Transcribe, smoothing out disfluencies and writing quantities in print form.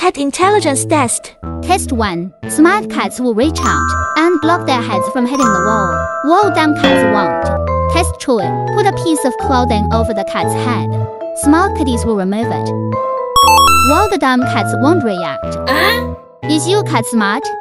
Cat Intelligence Test. Test 1. Smart cats will reach out and block their heads from hitting the wall, while dumb cats won't. Test 2. Put a piece of clothing over the cat's head. Smart kitties will remove it, while the dumb cats won't react. Is your cat smart?